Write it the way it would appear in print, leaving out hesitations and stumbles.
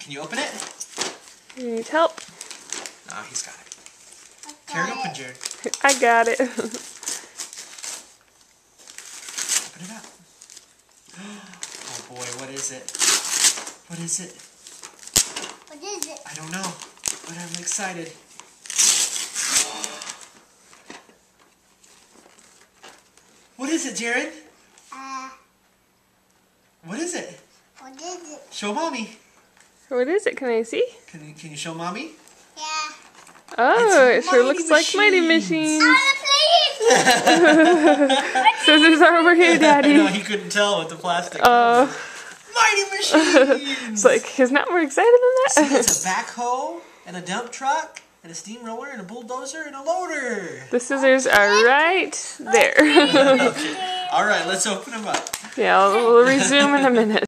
Can you open it? You need help? No, he's got it. Tear it open, Jared. I got it. Open it up. Oh boy, what is it? What is it? What is it? I don't know, but I'm excited. What is it, Jared? What is it? What is it? Show mommy. What is it? Can I see? Can you show mommy? Yeah. Oh, It's it sure Mighty looks like Mighty Machines. Machines. Scissors are over here, I Daddy. know, he couldn't tell with the plastic. Mighty Machines! It's like, he's not more excited than See, that. it's a backhoe, and a dump truck, and a steamroller, and a bulldozer, and a loader. The scissors are right there. Okay. All right, let's open them up. Yeah, we'll resume in a minute.